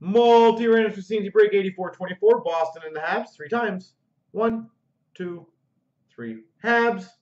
Multi-randoms for C&C break 84-24. Boston and the Habs 3 times. 1, 2, 3. Habs.